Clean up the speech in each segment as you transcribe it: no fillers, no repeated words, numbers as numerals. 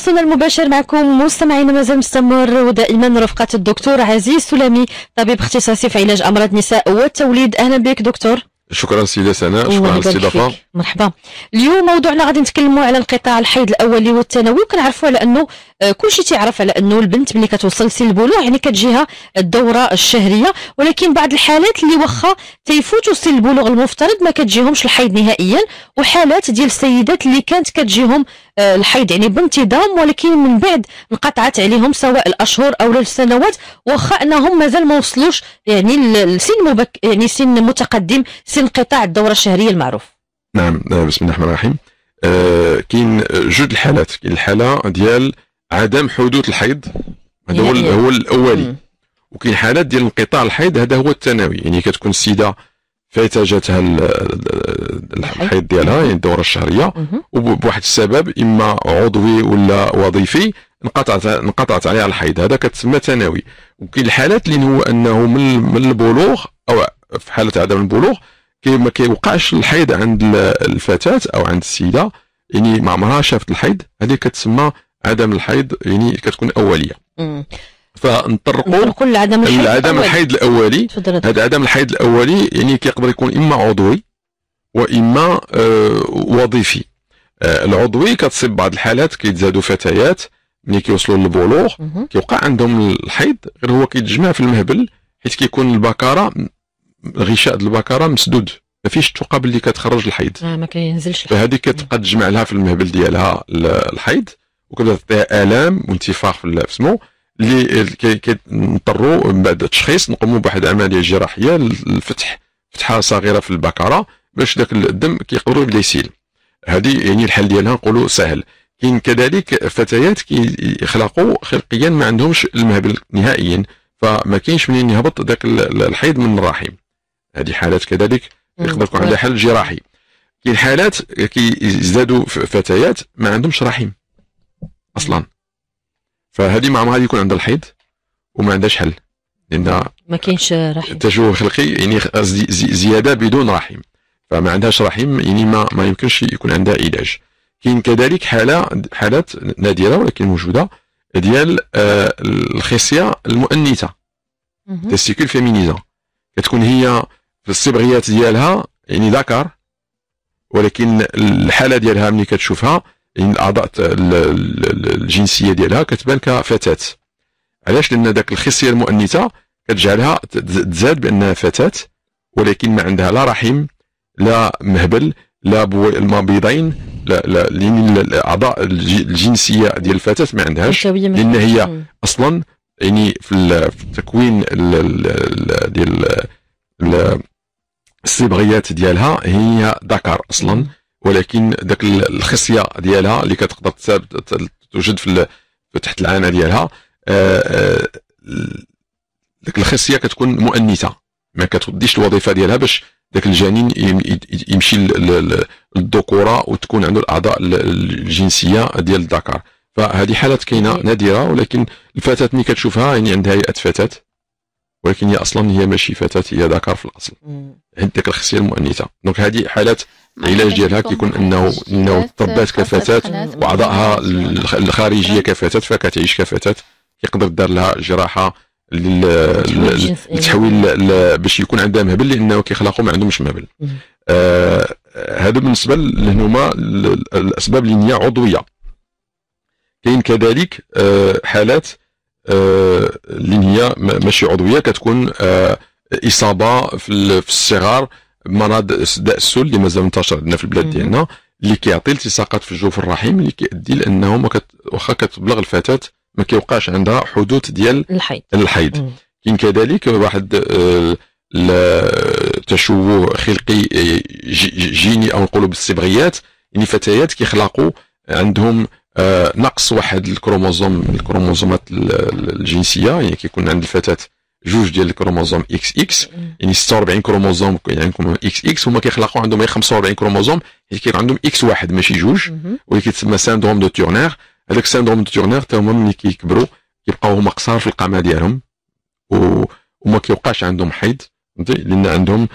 تواصلنا المباشر معكم مستمعينا مازال مستمر، ودائما رفقة الدكتور عزيز سلامي، طبيب اختصاصي في علاج أمراض النساء والتوليد. أهلا بك دكتور. شكرا سيدة سناء، شكرا على الاستضافة. مرحبا. اليوم موضوعنا غادي نتكلموا على انقطاع الحيض الاولي والثانوي، وكنعرفوا على انه كلشي تيعرف على انه البنت ملي كتوصل سن البلوغ يعني كتجيها الدوره الشهريه، ولكن بعض الحالات اللي واخا تيفوتوا سن البلوغ المفترض ما كتجيهمش الحيض نهائيا، وحالات ديال السيدات اللي كانت كتجيهم الحيض يعني بانتظام ولكن من بعد انقطعت عليهم سواء الاشهر او السنوات، واخا انهم مازال ما وصلوش يعني لسن يعني سن متقدم، سن انقطاع الدوره الشهريه المعروف. نعم، بسم الله الرحمن الرحيم. كاين جوج الحالات. كاين الحاله ديال عدم حدوث الحيض، هذا هو الاولي، وكاين حالات ديال انقطاع الحيض، هذا هو الثانوي. يعني كتكون السيده فايته جاتها الحيض ديالها يعني الدوره الشهريه، وبواحد السبب اما عضوي ولا وظيفي انقطعت عليها الحيض، هذا كتسمى ثانوي. وكاين الحالات اللي هو انه من البلوغ او في حاله عدم البلوغ ما كيوقعش الحيض عند الفتاه او عند السيده، يعني ما عمرها شافت الحيض، هذه كتسمى عدم الحيض، يعني كتكون اوليه. فنطرقوا لعدم الحيض الاولي. هذا عدم الحيض الاولي يعني كيقدر يكون اما عضوي واما وظيفي. العضوي كتصيب بعض الحالات، كيتزادوا فتيات ملي كيوصلوا للبلوغ كيوقع عندهم الحيض، غير هو كيتجمع في المهبل، حيت كيكون البكاره غشاء البكره مسدود، ما فيش الثقب اللي كتخرج الحيض، ما كينزلش، فهذه كتبقى تجمع لها في المهبل ديالها الحيض، وكتبدا تعطيها الام وانتفاخ في السمو، اللي كنضطروا من بعد التشخيص نقوموا بواحد العمليه جراحيه لفتح فتحه صغيره في البكره باش داك الدم كيقدر يبدا يسيل. هذه يعني الحل ديالها نقولوا سهل. كاين كذلك فتيات كيخلقوا خلقيا ما عندهمش المهبل نهائيا، فما كاينش منين يهبط داك الحيض من الرحم، هذه حالات كذلك يقدر يكون عندها حل جراحي. كاين حالات كيزدادوا فتيات ما عندهمش رحم اصلا، فهذه مع ما يكون عندها الحيض وما عندهاش حل، لان ما كاينش رحم، تشوه خلقي يعني زياده بدون رحم، فما عندهاش رحم، يعني ما يمكنش يكون عندها علاج. كاين كذلك حالات نادره ولكن موجوده ديال الخصيه المؤنثه، تستيكول فيمينيزا، كتكون هي في الصبغيات ديالها يعني ذكر، ولكن الحاله ديالها ملي كتشوفها يعني الاعضاء الجنسيه ديالها كتبان كفتاه. علاش؟ لان داك الخصيه المؤنثه كتجعلها تزاد بانها فتاه، ولكن ما عندها لا رحم لا مهبل لا مبيضين، لا لان الاعضاء الجنسيه ديال الفتاه ما عندهاش، لان هي اصلا يعني في التكوين ديال الصبغيات ديالها هي ذكر اصلا، ولكن داك الخصيه ديالها اللي كتقدر توجد في تحت العانه ديالها، داك الخصيه كتكون مؤنثه، ما كتديش الوظيفه ديالها باش داك الجنين يمشي للذكوره وتكون عنده الاعضاء الجنسيه ديال الذكر. فهذه حالات كاينه نادره، ولكن الفتاه ملي كتشوفها يعني عندها هيئه فتاه، ولكن هي اصلا هي ماشي فتاه، هي ذكر في الاصل، عند ديك الخصيه المؤنثه. دونك هذه حالات العلاج ديالها كيكون انه تربات كفتاه واعضائها الخارجيه كفتاه، فكتعيش كفتاه، يقدر دار لها جراحه للتحويل باش يكون عندها مهبل، لانه كيخلقوا ما عندهمش مهبل. هذا بالنسبه لهما الاسباب اللي هي عضويه. كاين كذلك حالات اللي هي ماشي عضويه، كتكون اصابه في الصغار مرض داء السل اللي مازال منتشر عندنا في البلاد ديالنا، اللي كيعطي التصاقات في جوف الرحم، اللي كيؤدي لانه واخا كتبلغ الفتاه ما كيوقعش عندها حدوث ديال الحيض. كاين كذلك واحد تشوه خلقي جيني او نقولوا بالصبغيات، يعني فتيات كيخلقوا عندهم نقص واحد الكروموزوم من الكروموزومات الجنسيه، يعني كيكون عند الفتاه جوج ديال الكروموزوم اكس اكس، يعني 46 كروموزوم يعني اكس اكس، هما كيخلقوا عندهم غير 45 كروموزوم، حيت كيكون عندهم اكس واحد ماشي جوج، واللي كيتسمى سيندروم دو تورنير. هذاك السيندروم دو تورنير حتى هما ملي كيكبروا كيبقاو هما قصار في القامه ديالهم وما كيوقعش عندهم حيض، لان عندهم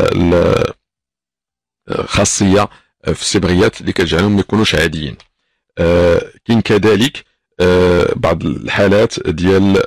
خاصيه في الصبغيات اللي كتجعلهم ما يكونوش عاديين. كاين كذلك بعض الحالات ديال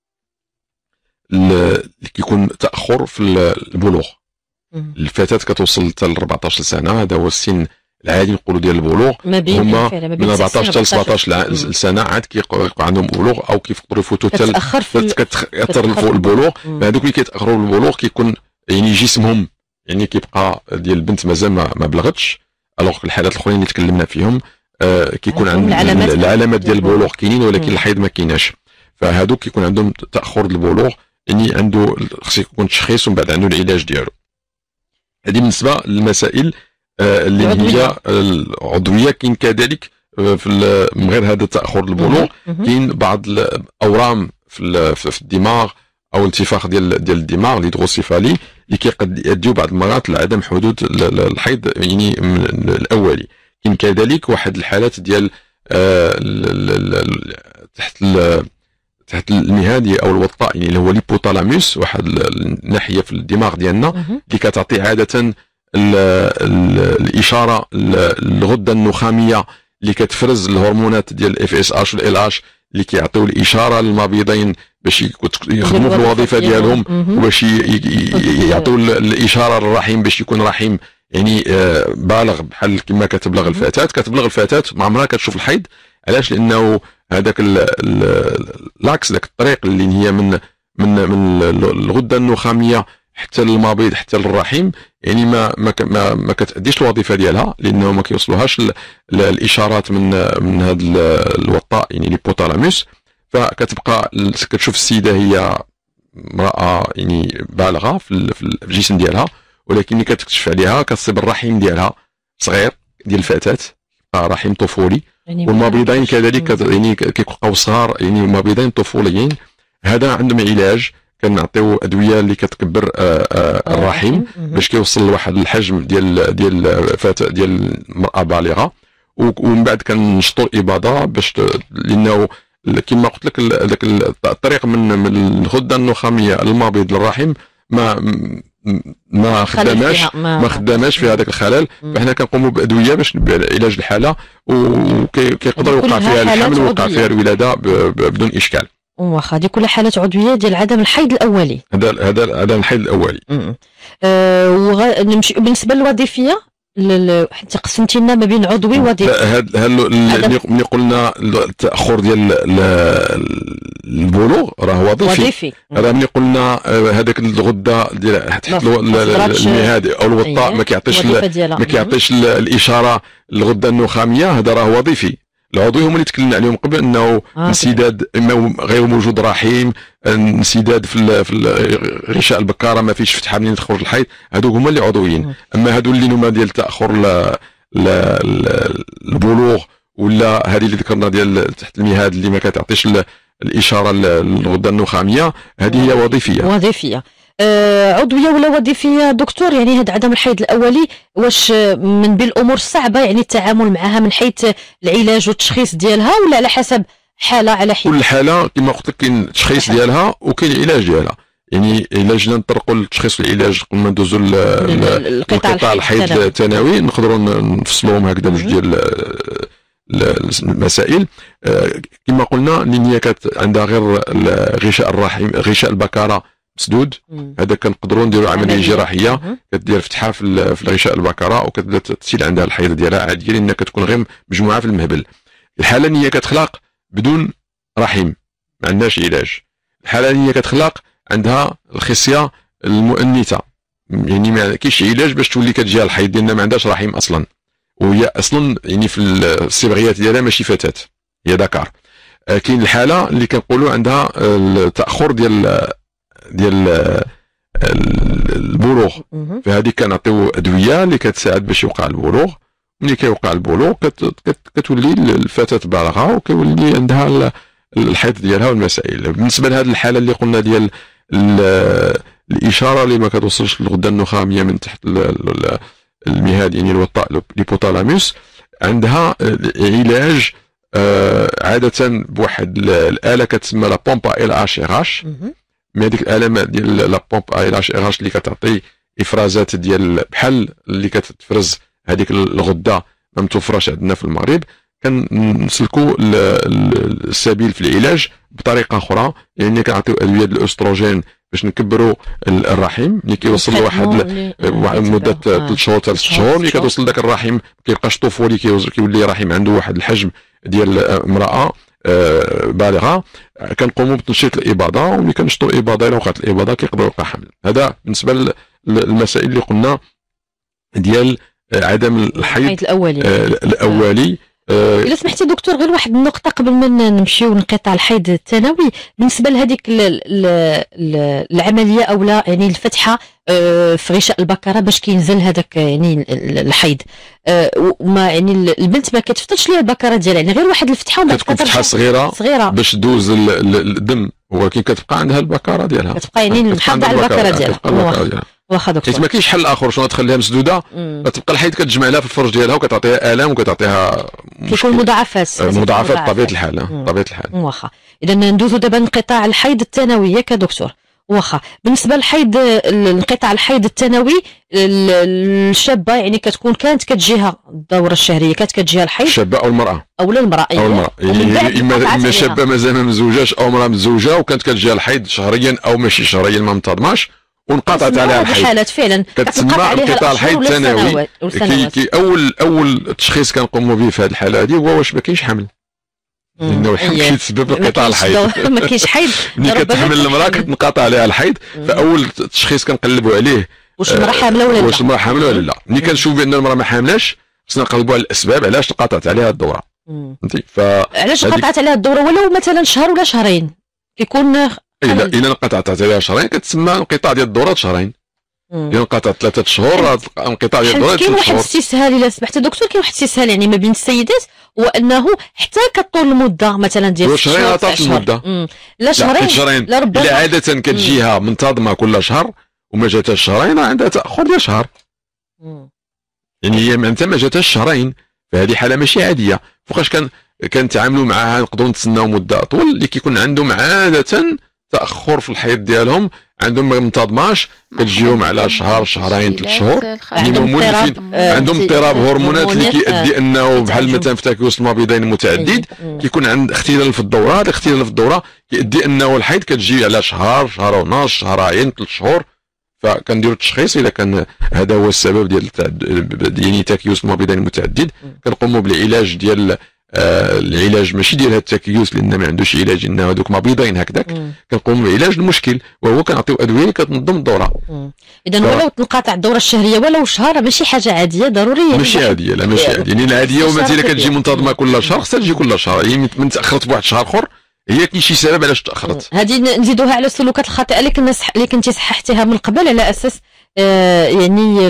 اللي كيكون تاخر في البلوغ. الفتاه كتوصل حتى ل 14 سنه، هذا هو السن العادي نقولوا ديال البلوغ. هما من 14 حتى ل 17 سنه عاد كيبقى عندهم بلوغ، او كيفقدروا يفوتوا حتى كتاثر فوق البلوغ. هذوك اللي كيتاخروا البلوغ كيكون يعني جسمهم يعني كيبقى ديال البنت مازال ما بلغتش، الوغ الحالات الاخرين اللي تكلمنا فيهم كيكون عندهم العلامات ديال البلوغ كاينين ولكن الحيض ما كايناش. فهذوك كيكون عندهم تاخر البلوغ، يعني عنده خص يكون تشخيص ومن بعد عنده العلاج ديالو. هذه بالنسبه للمسائل اللي هي العضويه. كاين كذلك من غير هذا تاخر البلوغ كاين بعض الاورام في الدماغ او الانتفاخ ديال الدماغ الهيدروسيفالي اللي كيقد يؤديو بعض المرات لعدم حدوث الحيض يعني من الاولي. كاين كذلك واحد الحالات ديال تحت المهادي او الوطاء يعني اللي هو ليبوتالاموس، واحد الناحيه في الدماغ ديالنا اللي كتعطي عاده الاشاره الغده النخاميه اللي كتفرز الهرمونات ديال الاف اس اتش والال اتش اللي كيعطيو الاشاره للمبيضين باش يخدموا في الوظيفه ديالهم، وباش يعطيو الاشاره للرحم باش يكون رحم يعني بالغ بحال كما كتبلغ الفتاه. كتبلغ الفتاه ما عمرها كتشوف الحيض. علاش؟ لانه هذاك لاكس داك الطريق اللي هي من الغده النخاميه حتى للمبيض حتى للرحم يعني ما كتاديش الوظيفه ديالها، لانه ما كيوصلوهاش الاشارات من هذا الوطاء يعني ليبوتالاموس. فكتبقى كتشوف السيده هي امراه يعني بالغه في الجسم ديالها، ولكن ملي كتكشف عليها كتصيب الرحم ديالها صغير ديال الفتاه، رحم طفولي يعني والمبيضين كذلك يعني كيبقاو صغار يعني مبيضين طفوليين. هذا عندهم علاج، كنعطيو ادويه اللي كتكبر الرحم باش كيوصل لواحد الحجم ديال فتاه ديال المراه بالغه، ومن بعد كنشطوا الاباضه باش لانه كما قلت لك هذاك الطريق من الغده النخاميه للمبيض للرحم ما خداماش في هذاك الخلل. فاحنا كنقوموا بادويه باش علاج الحاله، وكيقدر يوقع فيها الحمل ويوقع فيها الولاده بدون اشكال. واخا هذه كل حالات عضويه ديال عدم الحيض الاولي. هذا عدم الحيض الاولي. نمشي بالنسبه للوظيفيه حتى قسمتي لنا ما بين عضوي ووظيفي. ملي قلنا التاخر ديال البلوغ راه وظيفي. راه ملي قلنا هذاك الغده ديال تحت المهاد او الوطاء ما كيعطيش الاشاره الغده النخاميه، هذا راه وظيفي. العضوي هما اللي تكلمنا عليهم قبل، انه انسداد اما غير موجود رحيم، انسداد في غشاء البكاره ما فيش فتحه منين تخرج الحيض، هذوك هما اللي عضويين. اما هذو اللي هما ديال تاخر البلوغ ولا هذه اللي ذكرنا ديال تحت المهاد اللي ما كتعطيش الاشاره للغده النخاميه، هذه هي وظيفيه. عضويه ولا وظيفيه دكتور؟ يعني هذا عدم الحيض الاولي واش من بين الامور الصعبه يعني التعامل معها من حيث العلاج والتشخيص ديالها، ولا على حسب حاله على حده؟ كل حاله كما قلت لك كاين التشخيص ديالها وكاين العلاج ديالها. يعني الا جينا نطرقوا للتشخيص والعلاج قبل ما ندوزوا القطاع الحيض الثانوي نقدروا نفصلوهم هكذا بجوج ديال المسائل. كما قلنا اللي هي عندها غير غشاء الرحم غشاء البكاره مسدود، هذا كنقدروا نديروا عمليه جراحيه كدير فتحه في الغشاء البكره وكتبدا تسيل عندها الحيض ديالها عاديه، لان كتكون غير مجموعه في المهبل. الحاله اللي هي كتخلق بدون رحم ما عندهاش علاج. الحاله اللي هي كتخلق عندها الخصيه المؤنثه، يعني ما كاينش علاج باش تولي كتجيها الحيض لان ما عندهاش رحم اصلا، وهي اصلا يعني في الصبغيات ديالها ماشي فتاه، هي ذكر. كاين الحاله اللي كنقولوا عندها التاخر ديال البلوغ، فهذه كنعطيو ادويه اللي كتساعد باش يوقع البلوغ. ملي كيوقع البلوغ كتولي الفتاه بالغه وكيولي عندها الحيض ديالها والمسائل. بالنسبه لهذه الحاله اللي قلنا ديال الاشاره اللي ما كتوصلش للغده النخاميه من تحت المهاد يعني الوطاء ليبوتالاموس، عندها علاج عاده بواحد الاله كتسمى لا بومبا ال اتش ار اتش. مي هذيك الاله ديال لا بومبا ال اتش ار اتش اللي كتعطي افرازات ديال بحال اللي كتفرز هذيك الغده ما متوفراش عندنا في المغرب، كنسلكوا السبيل في العلاج بطريقه اخرى، يعني كنعطيو ادويه الاستروجين باش نكبروا الرحم. ملي كيوصل لواحد مده 3 شهور 3 شهور، ملي كتوصل داك الرحم ما كيبقاش طفولي، كيولي رحم عنده واحد الحجم ديال امراه بالغه. كنقوموا بتنشيط الاباضه، وملي كنشطوا الاباضه الى وقعت الاباضه كيقدر يوقع حمل. هذا بالنسبه للمسائل اللي قلنا ديال عدم الحيض الاولي. إلا سمحتي دكتور، غير واحد النقطة قبل ما نمشيو لانقطاع الحيض الثانوي، بالنسبة لهذيك العملية أو لا يعني الفتحة في غشاء البكرة باش كينزل هذاك يعني الحيض، وما يعني البنت ما كتفتحش ليها البكرة ديالها، يعني غير واحد الفتحة وما كتكون فتحة صغيرة باش دوز الدم، ولكن كتبقى عندها البكرة ديالها، كتبقى يعني محافظة على البكرة ديالها. واخا دكتور، حيت ما كاينش حل اخر، شنو تخليها مسدوده غتبقى الحيض كتجمع لها في الفرج ديالها وكتعطيها الام وكتعطيها كيكون مضاعفات بطبيعه الحال. طبيعه الحال. واخا اذا ندوزو دابا انقطاع الحيض الثانوي ياك دكتور. واخا بالنسبه للحيض، انقطاع الحيض الثانوي، الشابه يعني كتكون كانت كتجيها الدوره الشهريه، كانت كتجيها الحيض، الشابه او المراه او المراه اما شابه مازال ما مزوجاش او امراه مزوجه وكانت كتجيها الحيض شهريا او ماشي شهريا ما منتظماش وانقطعت عليها الحيض، حالات فعلا كتسمى انقطاع الحيض الثانوي. اول تشخيص كنقوموا به في هذه الحاله هذه هو واش ما كاينش حمل، لانه الحمل ماشي تسبب انقطاع الحيض. ما كاينش حيض، ملي كتحمل المراه كتنقطع عليها الحيض، فاول تشخيص كنقلبوا عليه واش المراه حامله ولا لا، واش المراه حامله ولا لا. ملي كنشوف بان المراه ما حاملاش خصنا نقلبوا على الاسباب علاش انقطعت عليها الدوره. فهمتي؟ علاش انقطعت عليها الدوره ولو مثلا شهر ولا شهرين كيكون الا انقطعت عليها شهرين كتسمى انقطاع ديال الدوره شهرين. الا انقطعت 3 شهور انقطاع ديال الدوره 3 شهور. كاين واحد الاستسهال، الا سمحت دكتور، كاين واحد الاستسهال يعني ما بين السيدات، هو انه حتى كطول المده مثلا ديال شهرين طالت المده، لا شهرين لا ربما الا عاده كتجيها منتظمه كل شهر وما جاتهاش شهرين عندها تاخر ديال شهر. يعني هي معناتها ما جاتهاش شهرين، فهذه حاله ماشي عاديه. فوقاش كنتعاملوا معها نقدروا نتسناو مده اطول اللي كيكون عندهم عاده تاخر في الحيض ديالهم، عندهم ما منتظماش كتجيهم على شهر شهرين 3 شهور، عندهم اضطراب هرمونات اللي كيؤدي انه بحال مثلا في تكيس المبيضين المتعدد كيكون عند اختلال في الدوره. هذا الاختلال في الدوره كيؤدي انه الحيض كتجي على شهر ونص شهرين 3 شهور. فكنديروا التشخيص اذا كان هذا هو السبب ديال يعني تكيس المبيضين المتعدد، كنقوموا بالعلاج ديال العلاج ماشي ديال هذا التكيس لان ما عندوش علاج، انه هذوك مبيضين هكذاك كنقوموا بعلاج المشكل وهو كنعطيو ادويه اللي كتنظم الدوره. اذا ولو تنقطع الدوره الشهريه ولو شهر ماشي حاجه عاديه ضروريه، ماشي عاديه، لا ماشي عاديه. يعني العاديه ومثلا كتجي منتظمه كل شهر خصها تجي كل شهر، يعني من تاخرت بواحد شهر اخر هي كاين شي سبب علاش تاخرت. هذه نزيدوها على السلوكات الخاطئه اللي كنتي صححتيها من قبل، على اساس يعني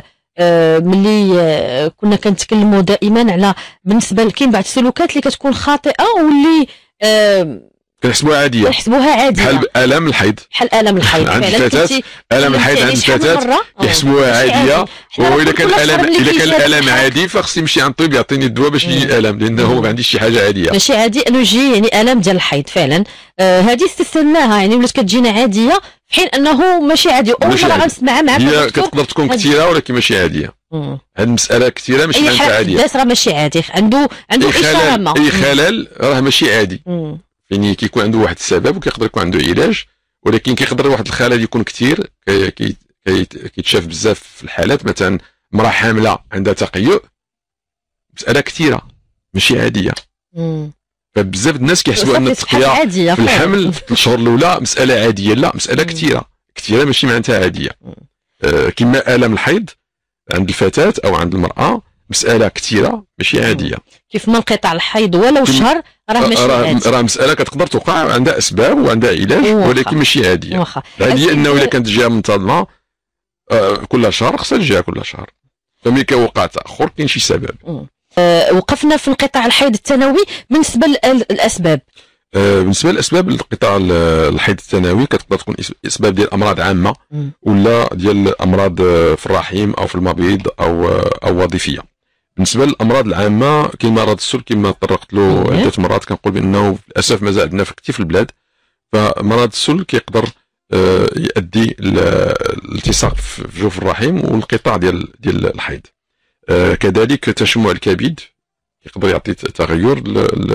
ملي كنا كنتكلموا دائما على بالنسبه كاين بعض السلوكات اللي كتكون خاطئه واللي كنحسبوها عاديه، بحال الام الحيض، عند الفتاه الم الحيض عند الفتاه كيحسبوها عاديه. واذا كان الالم عادي فخصني نمشي عند الطبيب يعطيني الدواء باش يجي الالم، لانه ما عنديش شي حاجه عاديه، ماشي عادي انه يجي يعني الم ديال الحيض فعلا. هذه استثناها يعني ولات كتجينا عاديه في حين انه ماشي عادي. اول مره غنسمعها معك هي كتقدر تكون كثيره ولكن ماشي عاديه. هاد المساله كثيره ماشي معناتها عاديه، راه ماشي عادي، عنده اشاره اي خلل راه ماشي عادي. يعني كيكون عنده واحد السبب وكيقدر يكون عنده علاج، ولكن كيقدر واحد الخلل يكون كثير كيتشاف بزاف في الحالات. مثلا امراه حامله عندها تقيؤ، مساله كثيره ماشي عاديه. فبزاف الناس كيحسبوا ان التقيؤ في الحمل في الشهور الاولى مساله عاديه، لا مساله كثيره ماشي معناتها عاديه. كما الم الحيض عند الفتاه او عند المراه مساله كثيره ماشي عاديه. كيف ما انقطاع الحيض ولو شهر راه ماشي عادي، راه مساله كتقدر توقع عندها اسباب وعندها علاج ولكن ماشي عاديه. العاديه انه الا كانت جهه منتظمه كل شهر خصها تجيها كل شهر، فملي كيوقع تاخر كاين شي سبب. وقفنا في انقطاع الحيض الثانوي. بالنسبه للاسباب، بالنسبه لاسباب انقطاع الحيض الثانوي كتقدر تكون اسباب ديال امراض عامه ولا ديال امراض في الرحم او في المبيض او وظيفيه. بالنسبه للامراض العامه كاين مرض السل كما طرقت له عده مرات، كنقول بانه للاسف مازال عندنا كثير في البلاد. فمرض السل كيقدر يؤدي الالتصاق في جوف الرحم والانقطاع ديال الحيض. كذلك تشمع الكبد يقدر يعطي تغير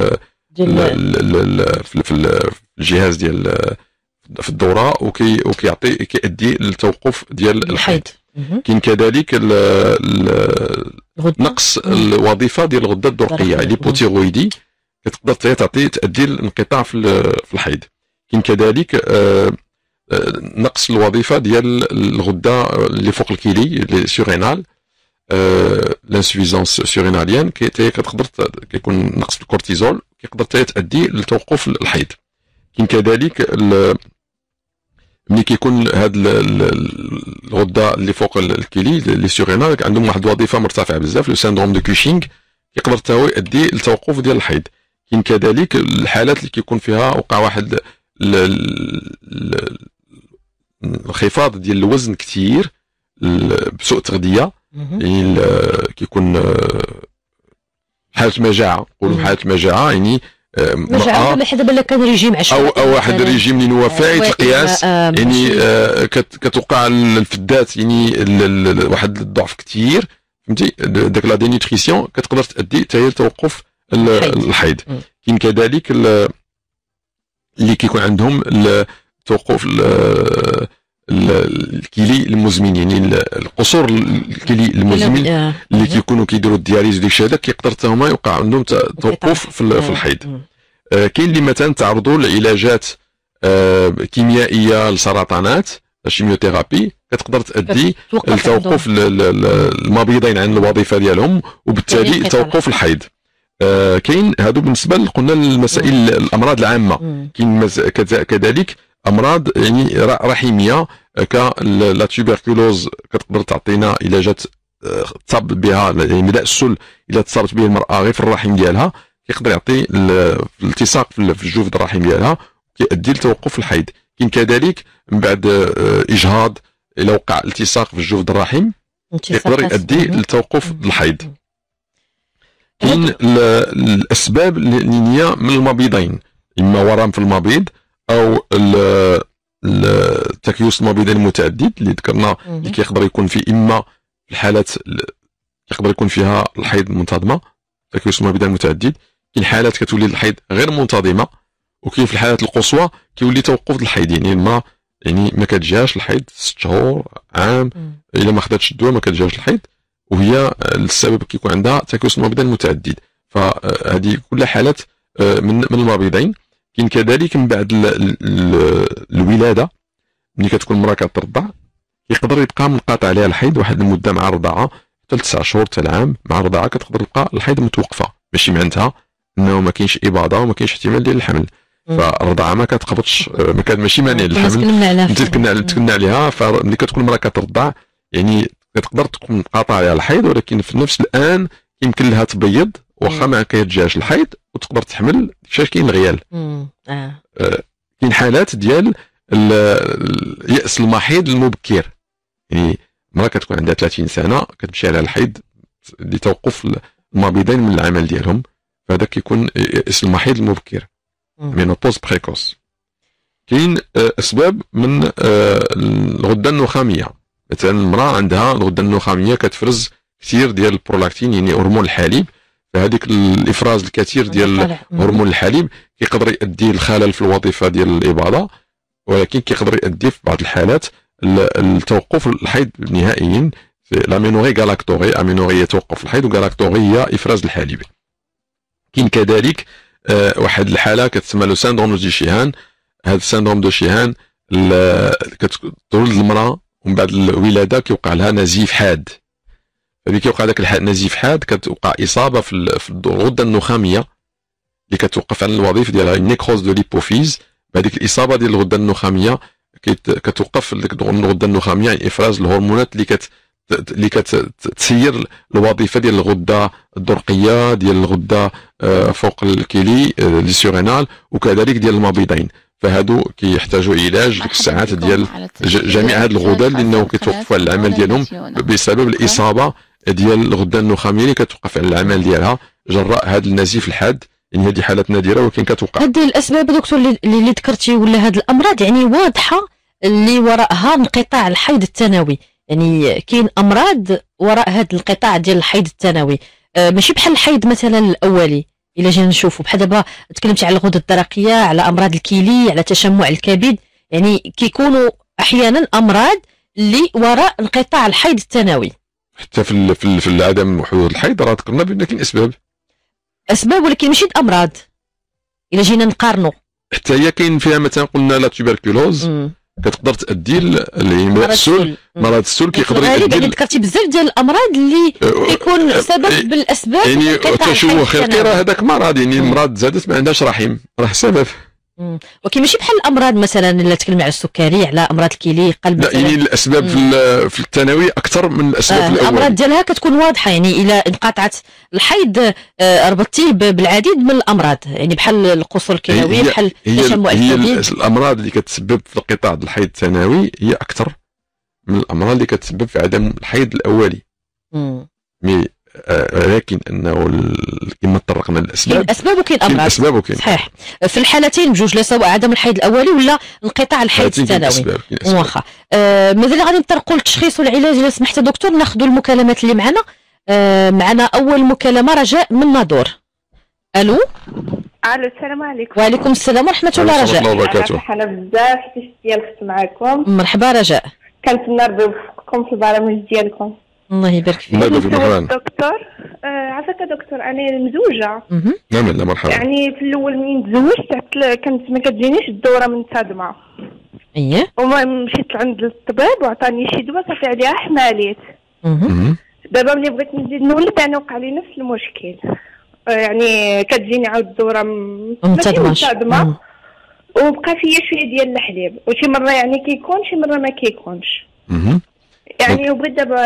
في الجهاز ديال في الدوره، وكيعطي كيؤدي للتوقف ديال الحيض. كاين كذلك نقص الوظيفه ديال الغده الدرقيه ليبوتيرويدي، كتقدر تؤدي لانقطاع في الحيض. كاين كذلك نقص الوظيفه ديال الغده اللي فوق الكيلي لي سورينال، لانسوفيزونس سوريناليان، كتقدر كيكون نقص الكورتيزول كيقدر تؤدي لتوقف الحيض. كاين كذلك ملي كيكون هاد الغده اللي فوق الكيلي لي سورينال عندهم واحد الوظيفه مرتفعه بزاف، لو سيندروم دو كوشينغ، كيقدر حتى هو يؤدي للتوقف ديال الحيض. كاين كذلك الحالات اللي كيكون فيها وقع واحد الانخفاض ديال الوزن كثير بسوء تغذيه، يعني كيكون حاله مجاعه، نقولوا حاله مجاعه، يعني مجاعه ولا حدا بالك كان ريجيم عشوائي او واحد الريجيم اللي هو فايت القياس، يعني كتوقع الفدات يعني واحد الضعف كثير، فهمتي، داك لا دينيوتريسيون كتقدر تؤدي حتى هي لتوقف الحيض. كاين كذلك اللي كيكون عندهم توقف الكلي المزمن، يعني القصور الكلي المزمن اللي كيكونوا كيديروا الدياليز وديك الشيء هذا، كيقدر حتى هما يوقع عندهم توقف في الحيض. كاين اللي مثلا تعرضوا لعلاجات كيميائيه للسرطانات، الشيميوثيرابي، كتقدر تؤدي لتوقف المبيضين عن الوظيفه ديالهم وبالتالي توقف الحيض. كاين هادو بالنسبه قلنا المسائل الامراض العامه. كاين كذلك امراض يعني رحميه لا تيوبركلوز، كتقدر تعطينا علاجات تصاب بها، يعني مداء السل الا تصابت به المراه غير في الرحم ديالها كيقدر يعطي الالتصاق في الجوف الرحم ديالها، كيؤدي لتوقف الحيض. كاين كذلك من بعد اجهاض، الا وقع التصاق في الجوف الرحم يقدر يؤدي لتوقف الحيض. كاين الاسباب اللي من المبيضين، اما ورم في المبيض او التكيس المبيضين المتعدد اللي ذكرنا، اللي كيقدر يكون في اما في الحالات يقدر يكون فيها الحيض منتظمه، تكيس المبيضين المتعدد. كاين حالات كتولي الحيض غير منتظمه، وكاين في الحالات القصوى كيولي توقف الحيض، يعني ما كتجاش الحيض 6 شهور عام، الا ما خداتش الدواء ما كتجاش الحيض، وهي السبب كيكون عندها تكيس المبيضين المتعدد. فهذه كل حالات من المبيضين. كاين كذلك من بعد الولاده، ملي كتكون المراه كترضع يقدر يبقى منقطع عليها الحيض واحد المده مع الرضاعه حتى 9 شهور حتى العام، مع الرضاعه كتقدر تبقى الحيض متوقفه، ماشي معناتها انه ما كاينش اباضه وما كاينش احتمال ديال الحمل. فالرضاعه ما كتقبضش، ماشي مانع للحمل، تكلنا عليها. فملي كتكون المراه كترضع يعني كتقدر تكون منقطع عليها الحيض، ولكن في نفس الان يمكن لها تبيض واخا ما كيتجاش الحيض وتقدر تحمل. داكشي كاين الغيال. كاين حالات ديال اليأس المحيض المبكر، يعني المراه كتكون عندها 30 سنه كتمشي على الحيض لتوقف المبيضين من العمل ديالهم، فهذا كيكون يأس المحيض المبكر، مينوبوز بريكوس. كاين اسباب من الغده النخاميه، مثلا المراه عندها الغده النخاميه كتفرز كثير ديال البرولاكتين، يعني هرمون الحليب، فهذيك الافراز الكثير ديال هرمون الحليب كيقدر يؤدي لخلل في الوظيفه ديال الاباضه، ولكن كيقدر يؤدي في بعض الحالات التوقف الحيض نهائيا. لامينوري غالاكتوري، امينوري يتوقف الحيض، وغالاكتوري هي افراز الحليب. كاين كذلك واحد الحاله كتسمى لو سيندروم دو شيهان. هذا السيندروم دو شيهان كتولد المراه ومن بعد الولاده كيوقع لها نزيف حاد. فملي كيوقع داك النزيف حاد كتوقع اصابه في الغده النخاميه اللي كتوقف عن الوظيفه ديالها، نيكروز دو ليبوفيز. بهذيك الاصابه ديال الغده النخاميه كتوقف الغده النخاميه عن افراز الهرمونات اللي كتسير الوظيفه ديال الغده الدرقيه، ديال الغده فوق الكيلي لي سورينال، وكذلك ديال المبيضين. فهادو كيحتاجوا علاج ديك الساعات ديال جميع هاد الغدد، لانه كيتوقفوا على العمل ديالهم بسبب الاصابه ديال الغده النخاميه اللي كتوقف على العمل ديالها جراء هذا النزيف الحاد. يعني هذه حالات نادره ولكن كتوقع. هذه الاسباب دكتور اللي ذكرتي ولا هذه الامراض يعني واضحه اللي وراءها انقطاع الحيض الثانوي، يعني كاين امراض وراء هذا الانقطاع ديال الحيض الثانوي. ماشي بحال الحيض مثلا الاولي. الا جينا نشوفوا بحال دابا تكلمتي على الغدد الدرقيه، على امراض الكلي، على تشمع الكبد، يعني كيكونوا احيانا امراض اللي وراء انقطاع الحيض الثانوي. حتى في عدم حدوث الحيض راه ذكرنا بان كاين اسباب، ولكن ماشي الامراض. الا جينا نقارنوا حتى هي كاين فيها مثلا قلنا لا تيبركلوز كتقدر تؤدي للمرض السل. مرض السل كيقدر يؤدي ذكرتي بزاف ديال الامراض اللي كيكون سبب بالاسباب يعني تشوه خلقي، راه هذاك مرض، يعني المرض زادت ما عندهاش رحم، راه سبب. ولكن ماشي بحال الامراض مثلا اللي تكلمي على السكري، على امراض الكلي، قلب. لا يعني الاسباب في الثانوي اكثر من الاسباب الاولى. الامراض ديالها كتكون واضحه، يعني الى انقطعت الحيض ربطتيه بالعديد من الامراض، يعني بحال القصور الكلوي، بحال تشمع الكبد. هي الامراض اللي كتسبب في انقطاع الحيض الثانوي هي اكثر من الامراض اللي كتسبب في عدم الحيض الاولي. ولكن انه كما تطرقنا للاسباب، كاين اسباب وكاين امراض. كاين اسباب وكاين صحيح في الحالتين بجوج، لا سواء عدم الحيض الاولي ولا انقطاع الحيض الثانوي. واخا مازال غادي نطرقوا للتشخيص والعلاج. الا سمحت دكتور ناخذوا المكالمات اللي معنا. معنا اول مكالمه رجاء من نادور. الو. السلام عليكم. وعليكم السلام ورحمه الله. رجاء فرحانه بزاف حيت ديال خدت معكم. مرحبا رجاء، كنتمنى ربي يوفقكم في البرامج ديالكم. الله يبارك فيك. دكتور عافاك دكتور، انا مزوجه. نعم لا مرحبا. يعني في الاول منين تزوجت كانت ما كتجينيش الدوره منتظمه. اييه. وما مشيت لعند الطبيب وعطاني شي دواء صافي عليها حماليت. دابا ملي بغيت نزيد نولد انا وقع لي نفس المشكل، يعني كتجيني عاود الدوره منتظمه وبقى فيا شويه ديال الحليب، وشي مره يعني كيكون شي مره ما كيكونش. يعني وبغيت دابا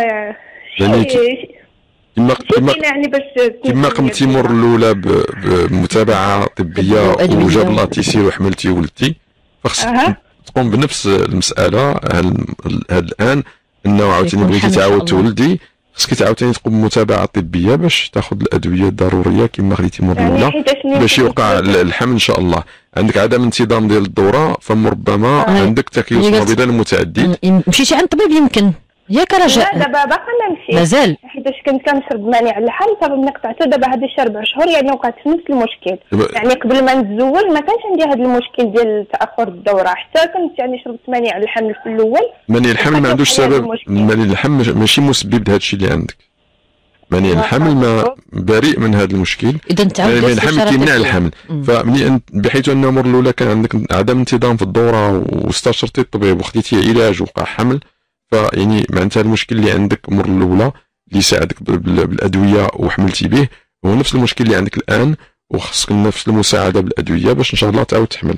كما قمتي مر الاولى بمتابعه طبيه وجاب الله تيسير وحملتي وولدتي، فخصك تقوم بنفس المساله. الان انه عاوتاني بغيتي تعاود تولدي، خصك عاوتاني تقوم بمتابعه طبيه باش تاخذ الادويه الضروريه كما خديتي مر الاولى باش يوقع الحمل ان شاء الله. عندك عدم انتظام ديال الدوره، فربما عندك تكيس مرضي متعدد. مشيتي عند الطبيب يمكن ياك رجاء؟ لا دابا باقا ما مشيت مازال، حيتاش كنت كنشرب مانع الحمل صافي ملي قطعته. دابا هادي شي 4 شهور يعني وقعت في نفس المشكل. يعني قبل ما نتزوج ما كانش عندي هذا المشكل ديال تاخر الدوره، حتى كنت يعني شربت مانع الحمل في الاول. مانع الحمل ما عندوش سبب، مانع الحمل ماشي مسبب لهذا الشيء اللي عندك. مانع الحمل ما بريء من هذا المشكل. اذا تعاود مانع الحمل كيمنع الحمل. فملي بحيث انه المره الاولى كان عندك عدم انتظام في الدوره واستشرتي الطبيب وخديتي علاج وقع حمل، فيعني معناتها المشكل اللي عندك المره الاولى اللي يساعدك بالادويه وحملتي به هو نفس المشكل اللي عندك الان، وخصك نفس المساعده بالادويه باش ان شاء الله تعاود تحمل.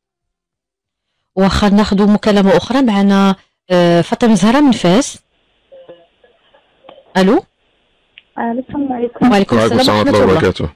واخا ناخذ مكالمه اخرى. معنا فاطمه زهره من فاس. الو. السلام عليكم. وعليكم السلام ورحمه الله وبركاته.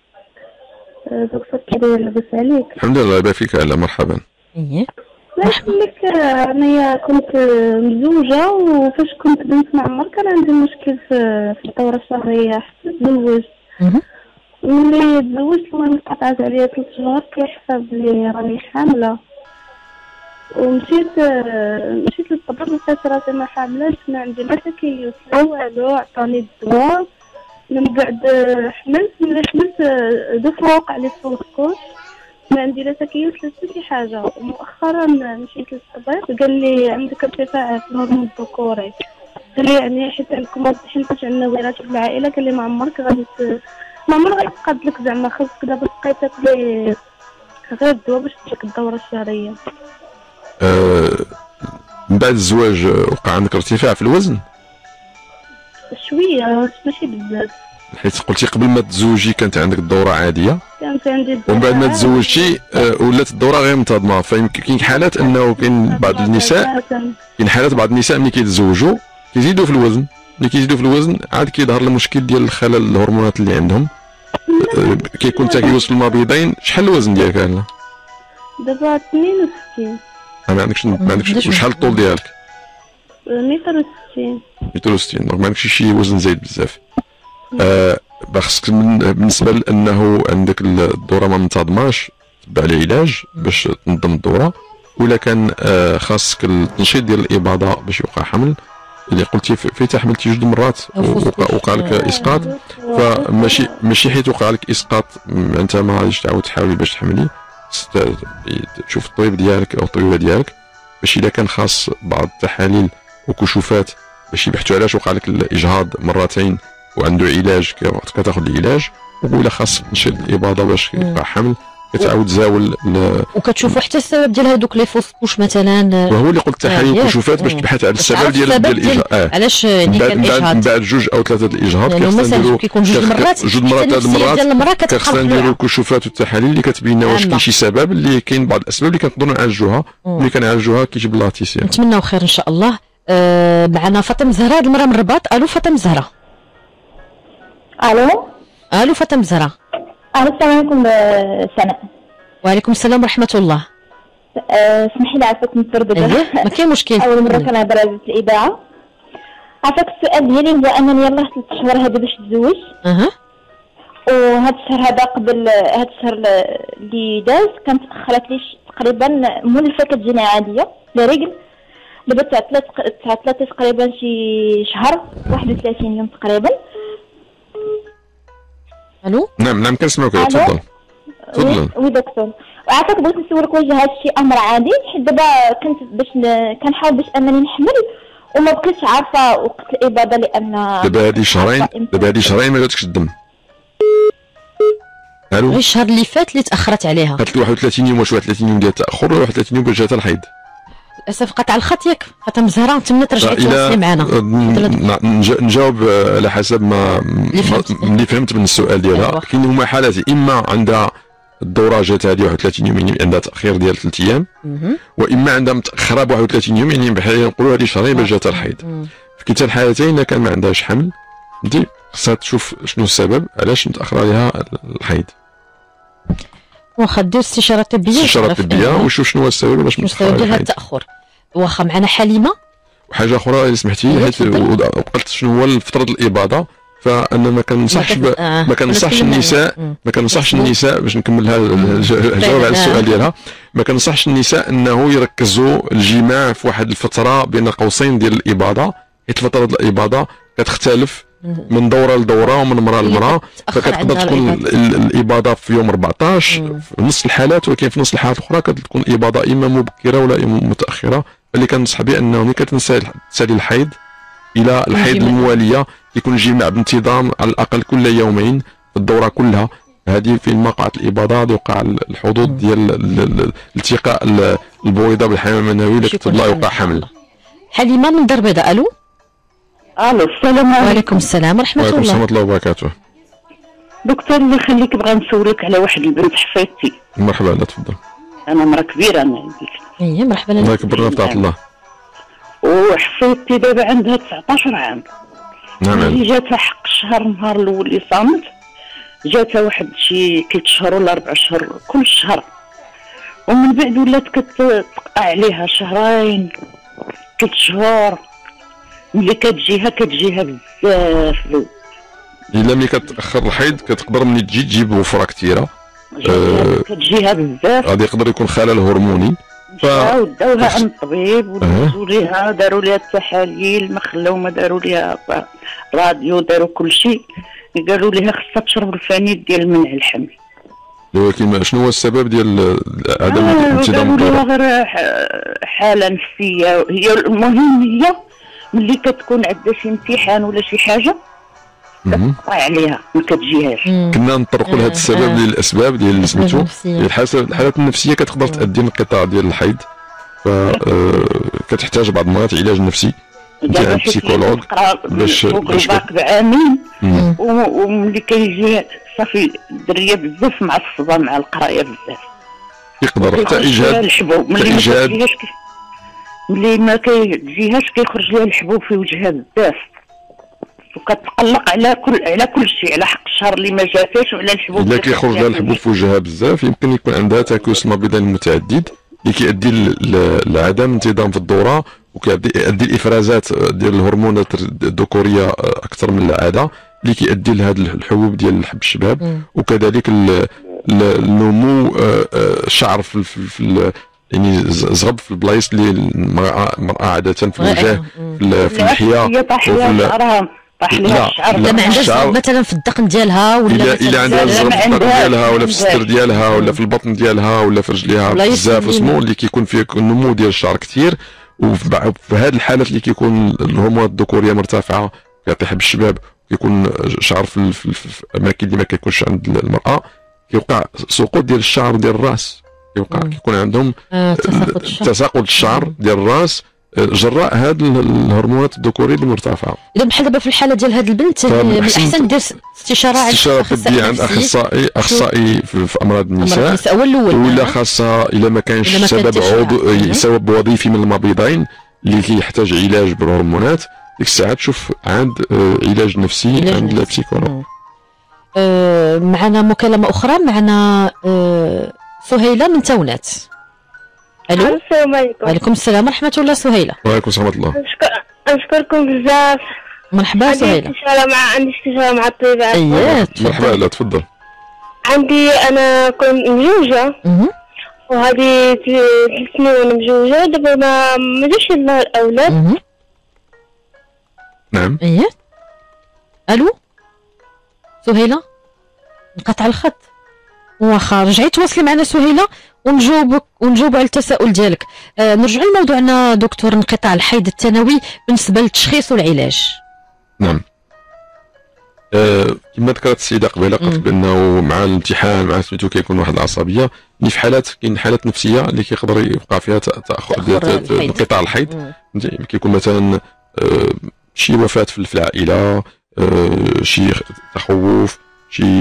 دكتور كي داير؟ لاباس عليك؟ الحمد لله يبارك فيك. لا مرحبا. اييه نقول لك انايا كنت مزوجه، وفاش كنت بنت معمر كان عندي مشكل في الدوره الشهريه حتى تزوجت. ملي تزوجت المهم قطعت عليا 3 شهور كيحسب لي راني حامله، ومشيت للطبيب لقيت راسي ما حاملاش، ما عندي لا تكيس لا والو. عطاني الدواء من بعد حملت. ملي حملت 2 فوا وقع لي التنقص، ما عندي لا تكيس لا حتى شي حاجه. ومؤخرا مشيت للطبيب قال لي عندك ارتفاع في الهرمون الذكوري. قال لي يعني حيت عندكم واضحين فاش عندنا وراث في العائله، قال لي ما عمرك غادي غيتقاد لك، زعما خاصك دابا تبقاي تاكلي غير الدواء باش تجيك الدوره الشهريه. من بعد الزواج وقع عندك ارتفاع في الوزن؟ شويه ماشي بزاف، حيت قلتي قبل ما تزوجي كانت عندك الدوره عاديه، كانت عندي الدوره، ومن بعد ما تزوجتي ولات الدوره غير منتظمه. فيمكن كاين حالات انه كاين بعض النساء، ملي كيتزوجوا كيزيدوا في الوزن، ملي كيزيدوا في الوزن عاد كيظهر المشكل ديال الخلل الهرمونات اللي عندهم. كيكون تكيس في المبيضين. شحال الوزن ديالك انا؟ دابا 62. ما عندكش شحال الطول ديالك؟ 160. 160. دونك ما عندكش شي وزن زايد بزاف. خصك بالنسبه لانه عندك الدوره ما منتظماش تبع العلاج باش تنظم الدوره، ولا كان خاصك التنشيط ديال الاباضه باش يوقع حمل، اللي قلتي فايته حملتي 2 مرات وقع لك اسقاط، فماشي حيت وقع لك اسقاط انت ما غاديش تعاود تحاولي باش تحملي، تشوف الطبيب ديالك او الطبيبه ديالك باش اذا كان خاص بعض التحاليل وكشوفات باش يبحثوا علاش وقع لك الاجهاض مرتين وعنده علاج كتاخذ العلاج، وإلا خاص تنشد الاباضه باش يوقع حمل كتعاود تزاول وكتشوفوا حتى السبب ديال هذوك لي فوسبوش مثلا، وهو اللي قلت التحاليل والكشوفات باش تبحث على السبب ديال الاجهاض. علاش يعني كان الاجهاض من بعد 2 أو 3 الاجهاض كيكون 2 مرات هاد المرات كتخصنا نديروا الكشوفات والتحاليل اللي كتبين واش كاين شي سبب، اللي كاين بعض الاسباب اللي كنقدروا نعالجوها، اللي كنعالجوها كيجيب لاتيسيا. نتمناو خير ان شاء الله. معنا فاطمه زهره هاد المره من الرباط. الو فاطمه زهره. الو فاطمه زهره. السلام عليكم سناء. وعليكم السلام ورحمه الله. اسمحي لي عافاك متردده. ما كاين مشكل. اول مره كنهضر في الاذاعه. عافاك السؤال ديالي هو انني يلاه 3 شهور هذا باش نتزوج. وهذا الشهر هذا قبل هذا الشهر اللي داز كانت تاخرت لي تقريبا مولفه كتجيني عاديه لا رجل. دابا تعطلت تقريبا شي شهر 31 يوم تقريبا. الو نعم كنسمعوك. تفضل. وي دكتور. وعافاك بغيت نسولك واش هذا الشيء امر عادي، حيت دابا كنت باش كنحاول باش انني نحمل وما بقيتش عارفه وقت الاباضه لان دابا هذه شهرين ما جاتكش الدم. الو الشهر اللي فات اللي تاخرت عليها قالت لي 31 يوم. واش 31 يوم ديال التاخر ولا 31 يوم باش جاتها الحيض؟ للاسف قطع الخط ياك فاطمه زهره. نتمنى ترجعي تواصلي معنا. نجاوب على حسب ما اللي فهمت من السؤال ديالها. كاين هما حالات، اما عندها الدوره جات هذه 31 يوم يعني عندها تاخير ديال 3 ايام، واما عندها متاخره ب 31 يوم يعني بحال نقولوا هذه شهرين باش جاتها الحيض. في كلتا الحالتين الا كان ما عندهاش حمل فهمتي خصها تشوف شنو السبب علاش متاخره عليها الحيض، واخا دير استشاره طبيه وشوف شنو هو السبب علاش متاخره ديال هذا التاخر. واخا معنا حليمه. وحاجه اخرى الا سمحتي حيت قلت شنو هو فتره الاباضه، فانا ما كنصحش النساء باش نكمل الجواب على السؤال ديالها. ما كنصحش النساء انه يركزوا الجماع في واحد الفتره بين قوسين ديال الاباضه، حيت فتره الاباضه كتختلف من دوره لدوره ومن مراه لمراه، فكتقدر تكون الاباضه في يوم 14 في نص الحالات، ولكن في نص الحالات الاخرى كتكون الاباضه اما مبكره ولا متاخره. اللي كنصح به انه ملي كتنسالي الحيض الى الحيض المواليه يكون الجماع بانتظام على الاقل كل يومين في الدوره كلها. هذه فين ما وقعت الاباضه يوقع الحدوث ديال التقاء البويضه بالحمل المنوي اللي كتب الله يوقع حمل. حليمه من دار بيضاء. الو السلام عليكم. وعليكم السلام ورحمه الله. وعليكم السلام وبركاته. دكتور الله يخليك بغا نسولك على واحد البنت حفيدتي. مرحبا. لا تفضل. انا مرا كبيره انا عندي. مرحبا. الله يكبرنا في طاعه الله. وحفيدتي دابا عندها 19 عام. نعم. جاتها حق الشهر النهار الاول اللي صامت جاتها واحد شي 3 شهور ولا 4 شهور كل شهر، ومن بعد ولات كتقع عليها شهرين 3 شهور. ملي كتجيها بزاف. الا ملي كتاخر الحيض كتقدر ملي تجيب وفره كثيره كتجيها بزاف. غادي يقدر يكون خلل هرموني. داوها عند الطبيب ودازوا ليها داروا ليها التحاليل، ما خلاو ما داروا ليها راديو، داروا كل شيء. قالوا ليها خصها تشرب الفانيد ديال منع الحمل. ولكن شنو هو السبب ديال عدم الانتظام؟ قالوا ليها غير حاله نفسيه. هي المهم هي ملي كتكون عندها شي امتحان ولا شي حاجه كتقطع عليها ما كتجيهاش. كنا نطرقوا لهذا السبب ديال الاسباب ديال اللي سميتو الحالات النفسيه كتقدر تؤدي لانقطاع ديال الحيض، فكتحتاج بعض المرات علاج نفسي انت عند بسيكولوج باش بعامين. وملي كيجي صافي الدريه بزاف معصبه مع القرايه بزاف، يقدر حتى اجهاد ملي ما كيجيهاش كيخرج لها الحبوب في وجهها بزاف، وكتقلق على كل شيء، على حق الشهر اللي ما جاتش وعلى الحبوب. الا كيخرج لها الحبوب في وجهها بزاف يمكن يكون عندها تكيس مبيضين متعدد اللي كيؤدي لعدم انتظام في الدوره، وكيؤدي الافرازات ديال الهرمونات الذكوريه اكثر من العاده اللي كيؤدي لهذا الحبوب ديال حب الشباب، وكذلك النمو الشعر في يعني زغب في البلايص اللي المراه عاده في الوجه في اللحيه طاح ليها الشعر. لا ما عندهاش مثلا في الدقن ديالها ولا الا عندها الزرب في الدقن ديالها ولا في الستر ديالها ولا في البطن ديالها ولا في رجليها بزاف اسمو اللي كيكون فيه النمو ديال الشعر كثير. وفي هذه الحالات اللي كيكون الهرمونات الذكوريه مرتفعه كيطيح بالشباب كيكون شعر في الاماكن اللي ما كيكونش عند المراه كيوقع سقوط ديال الشعر ديال الراس كيكون عندهم تساقط الشعر ديال الراس جراء هاد الهرمونات الذكوريه المرتفعه. اذا بحال دابا في الحاله ديال هاد البنت من الاحسن دير استشاره طبيه عند اخصائي في امراض النساء ولا خاصه الا ما كانش سبب وظيفي من المبيضين اللي كيحتاج علاج بالهرمونات ديك الساعه تشوف عند علاج نفسي عند البسيكولوج. معنا مكالمه اخرى معنا سهيله من تونات. الو السلام عليكم. وعليكم السلام ورحمه الله. سهيله وعليكم السلام ورحمه الله. نشكركم بزاف. مرحبا سهيله. عندي استشاره مع الطبيب. اييه مرحبا. لا تفضل. انا كنت مزوجه وهذه 3 سنين وانا مزوجه دابا ما جاش لنا الاولاد. نعم. اييه الو سهيله انقطع الخط. واخا رجعي تواصلي معنا سهيله ونجاوب على التساؤل ديالك. نرجع لموضوعنا دكتور انقطاع الحيض الثانوي بالنسبه للتشخيص والعلاج. نعم. كما ذكرت السيده قبيله قالت بانه مع الامتحان مع سميتو كيكون واحد العصبيه اللي في حالات كاين حالات نفسيه اللي كيقدر يبقى فيها انقطاع الحيض. كيكون مثلا شي وفاه في العائله شي تخوف شي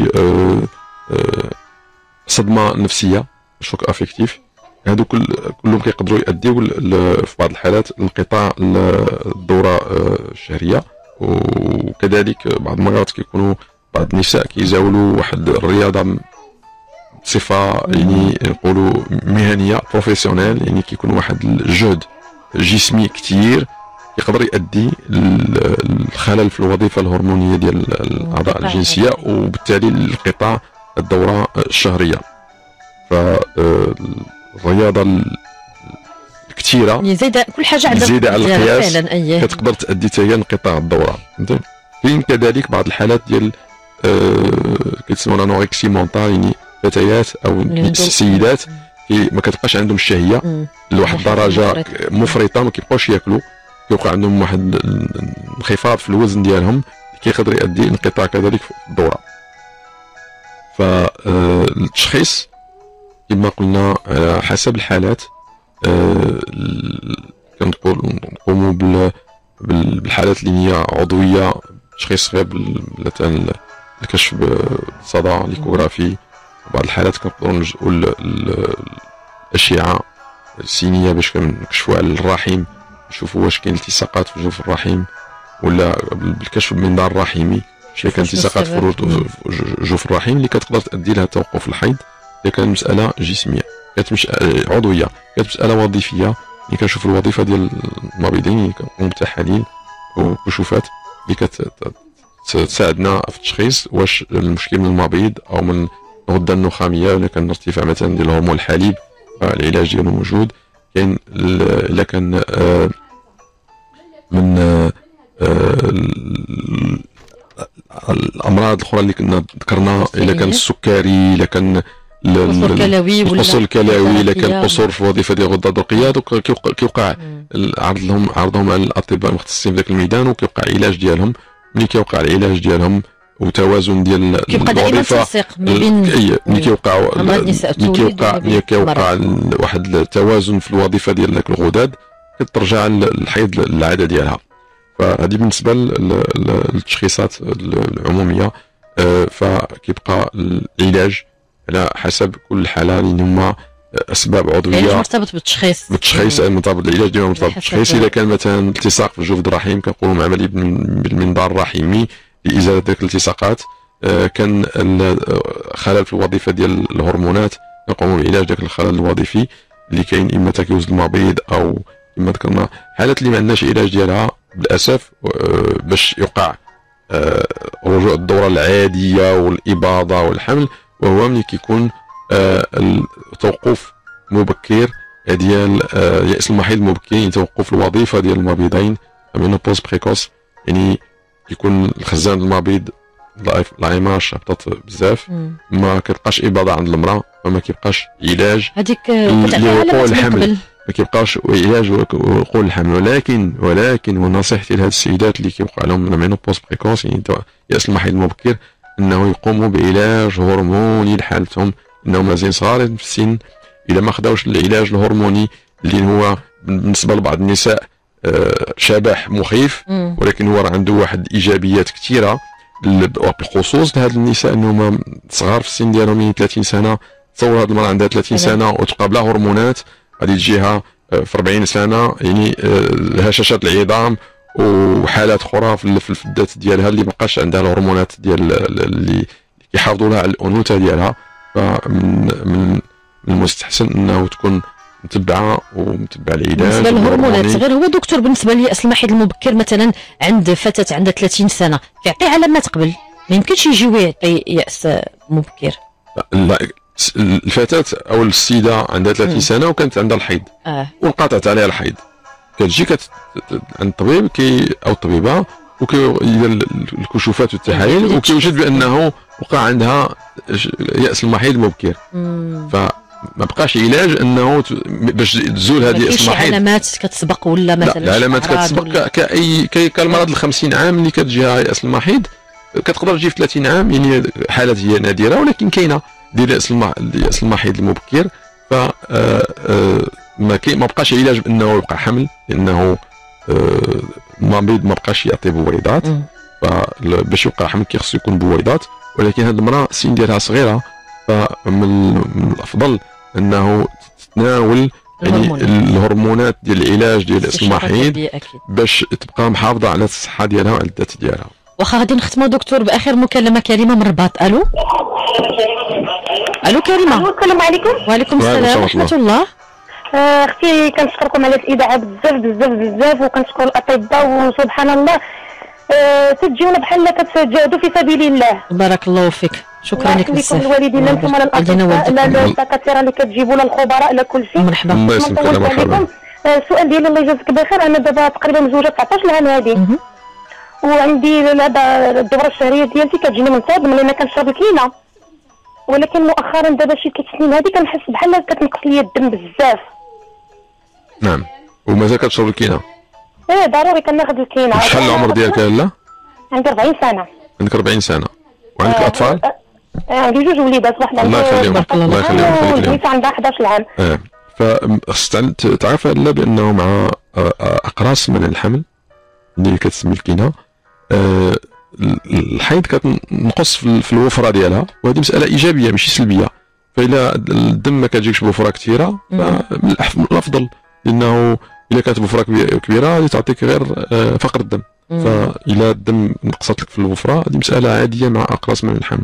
صدمه نفسيه شوك افيكتيف هادو كلهم كيقدروا يؤديو في بعض الحالات لانقطاع الدوره الشهريه. وكذلك بعض المرات كيكونوا بعض النساء كيزاولوا واحد الرياضه بصفه يعني نقولوا مهنيه بروفيسيونيل يعني كيكون واحد الجهد جسمي كثير يقدر يؤدي الخلل في الوظيفه الهرمونيه ديال الاعضاء الجنسيه وبالتالي انقطاع الدوره الشهريه. فالرياضه الكثيره زايده كل حاجه عندها زايده على القياس كتقدر تؤدي حتى هي انقطاع الدوره. كاين كذلك بعض الحالات ديال كيتسموا انوركسي مونطال يعني فتيات او السيدات ما كتبقاش عندهم الشهيه لواحد الدرجه مفرطه ما كيبقاوش ياكلوا كيوقع عندهم واحد انخفاض في الوزن ديالهم كيقدر يؤدي انقطاع كذلك في الدوره. فالتشخيص كما قلنا على حسب الحالات كنقوموا بالحالات اللي هي عضويه تشخيص غير مثلا الكشف بالصدى ليكوغرافي. وبعض الحالات كنقدروا نلجؤوا الاشعه السينيه باش كنكشفوا على الرحم نشوفوا واش كاين التصاقات في جوف الرحم ولا بالكشف بالمنظار الرحمي شي كان التصاقات في جوف الرحم اللي كتقدر تؤدي لها توقف الحيض اذا كان مساله جسميه كانت مش عضويه كانت مساله وظيفيه اللي كنشوف الوظيفه ديال المبيضين كنقوم بتحاليل وكشوفات اللي كتساعدنا في التشخيص واش المشكل من المبيض او من الغده النخاميه ولا كان ارتفاع مثلا ديال هرمون الحليب العلاج ديالو موجود. كاين الا كان من الامراض الاخرى اللي كنا ذكرنا الا كان السكري الا كان القصور الكلوي الا كان قصور في الوظيفه ديال الغده الدرقيه كيوقع عرضهم على الاطباء المختصين في ذاك الميدان وكيوقع علاج ديالهم. ملي كيوقع العلاج ديالهم وتوازن ديال الوظيفه ملي كيوقع واحد التوازن في الوظيفه ديال داك الغدد كترجع الحيض للعاده ديالها. فهذه بالنسبه للتشخيصات العموميه. فكيبقى العلاج على حسب كل حاله اللي هما اسباب عضويه مرتبط بالتشخيص مرتبط العلاج ديالهم مرتبط بالتشخيص. اذا كان مثلا التصاق في جوف الرحم كنقوموا بعمليه بالمنظار الرحمي لازاله ذلك الالتصاقات. كان خلل في الوظيفه ديال الهرمونات نقوموا بعلاج ذاك الخلل الوظيفي اللي كاين اما تكيس المبيض او كما ذكرنا حالات اللي ما عندناش علاج ديالها للاسف باش يوقع رجوع الدوره العاديه والاباضه والحمل وهو ملي كيكون التوقف مبكر ديال يأس المحيض المبكر، توقف الوظيفه ديال المبيضين، مينوبوز بريكوس، يعني يكون الخزان المبيض لايماج هبطت بزاف، ما كتبقاش اباضه عند المراه، فما كيبقاش علاج هذيك كتعطي علامات الحمل، ما كيبقاش علاج وقوع الحمل. ولكن ونصيحتي لهاد السيدات اللي كيوقع لهم مينوبوز بريكوس، يعني يأس المحيض المبكر، انه يقوموا بعلاج هرموني لحالتهم، انهم مازال صغارين في السن. اذا ما خداوش العلاج الهرموني اللي هو بالنسبه لبعض النساء شبح مخيف، ولكن هو عنده واحد ايجابيات كثيره، بخصوص لهاد النساء انهم صغار في السن ديالهم، يعني 30 سنه. تصور هاد المراه عندها 30 سنه وتبقى بلا هرمونات، غادي تجيها في 40 سنه يعني هشاشات العظام وحالات اخرى في الفدات ديالها اللي مابقاش عندها الهرمونات ديال اللي كيحافظوا لها على الانوثه ديالها. فمن المستحسن انه تكون متبعه العلاج. بالنسبه للهرمونات غير هو دكتور، بالنسبه ليأس المحيض المبكر مثلا عند فتاه عندها 30 سنه كيعطي علامات قبل، ما يمكنش يجي ويعطي يأس مبكر. لا، الفتاه او السيده عندها 30 سنه وكانت عندها الحيض وانقطعت عليها الحيض، كتجي عند الطبيب او الطبيبه وكيدير الكشوفات والتحاليل وكيوجد بانه وقع عندها يأس المحيض المبكر، فما بقاش علاج انه باش تزول هذه يأس المحيض. علامات كتسبق ولا مثلا؟ لا، علامات كتسبق كالمرض ال 50 عام اللي كتجيها يأس المحيض كتقدر تجي في 30 عام، يعني حالات هي نادره ولكن كاينه ديال يأس المحيض المبكر. ف ما بقاش علاج بانه يوقع حمل، لانه المريض ما بقاش يعطي بويضات، فباش يوقع حمل كيخصو يكون بويضات. ولكن هذه المراه السن ديالها صغيره، فمن الافضل انه تتناول يعني الهرمونات ديال العلاج ديال يأس المحيض باش تبقى محافظه على الصحه ديالها وعلى الذات ديالها. واخا غادي نختموا دكتور باخر مكالمه. كريمه من الرباط. الو كريمه. السلام عليكم. وعليكم السلام ورحمه الله. اختي كنشكركم على الاذاعه بزاف وكنشكر الاطباء، وسبحان الله تجيونا بحال كتجاهدوا في سبيل الله. بارك الله فيك، شكرا لك بزاف. الوالدين انتم الدكاتره اللي كتجيبوا لنا الخبراء لا كل شيء. مرحبا. الله يسلمك. مرحبا. السؤال ديالي الله يجازيك بخير، انا دابا تقريبا مزوجه 19 عام هذه، وعندي دابا الدوره الشهريه ديالتي كتجيني منتظم لان كنشرب الكلينه، ولكن مؤخرا دابا شي 3 سنين هذه كنحس بحال كتنقص لي الدم بزاف. نعم. ومازال كتشرب الكلينه؟ ضروري كناخذ الكلينه. شحال العمر ديالك لاله؟ عندي 40 سنه. عندك 40 سنه وعندك اطفال؟ عندي 2 وليدات، واحده الله يخليهم. الله يخليهم. وليدتي عندها 11 عام. فخص تعرف لا بانه مع اقراص منع الحمل اللي كتسمي الكلينه الحيض كتنقص في الوفره ديالها، وهذه مساله ايجابيه ماشي سلبيه. فإلا الدم ما كتجيكش بوفره كثيره فمن الافضل، لانه الا كانت بوفره كبيره غادي تعطيك غير فقر الدم. فإلا الدم نقصت لك في الوفره هذه مساله عاديه مع اقراص منع الحمل.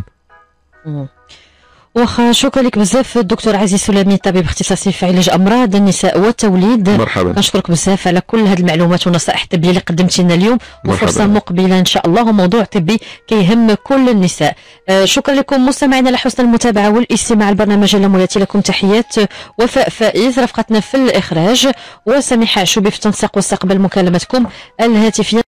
واخا شكرا لك بزاف الدكتور عزيز سلامي، طبيب اختصاصي في علاج امراض النساء والتوليد. مرحبا. كنشكرك بزاف على كل هذه المعلومات والنصائح الطبيه اللي قدمتي لنا اليوم، وفرصه مقبله ان شاء الله وموضوع طبي كيهم كل النساء. شكرا لكم مستمعينا على حسن المتابعه والاستماع البرنامج. مولاتي لكم تحيات وفاء فائز رفقتنا في الاخراج، وسميحه عشوبي في التنسيق واستقبل مكالمتكم الهاتفيه.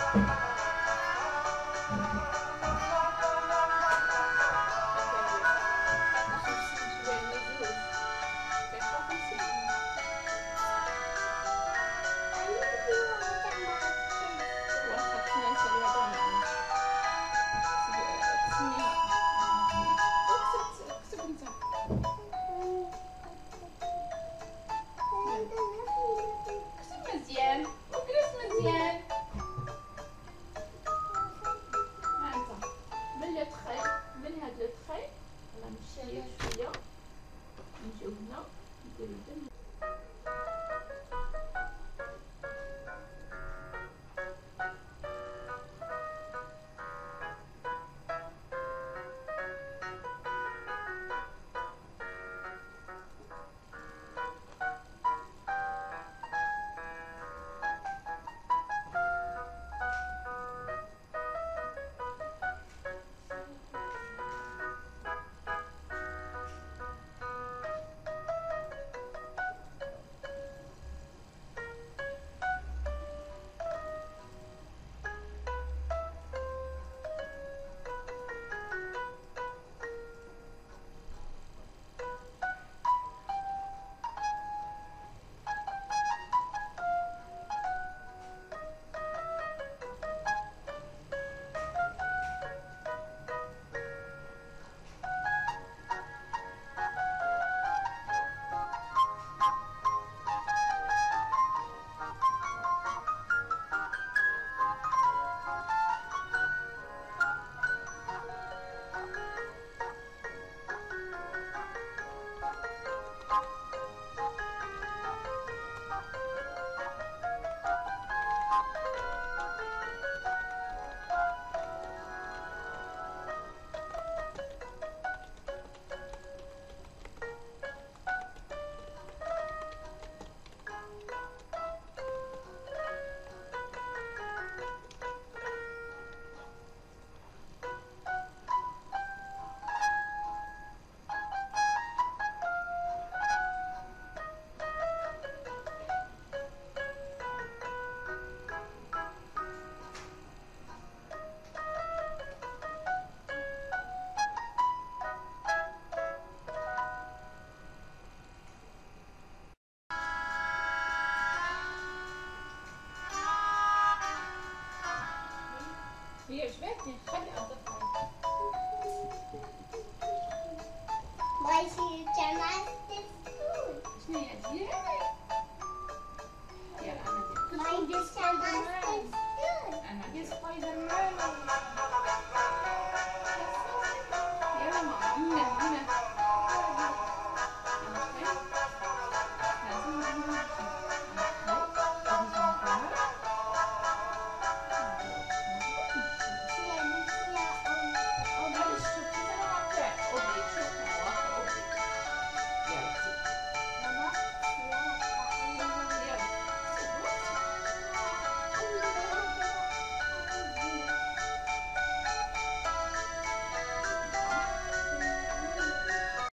هي عجبتني خلي أنظفها. بغيتي تعمل التلفون. شنو هي ديري؟ يلا أنا بغيتي تعمل التلفون. أنا دير سبايدر مان.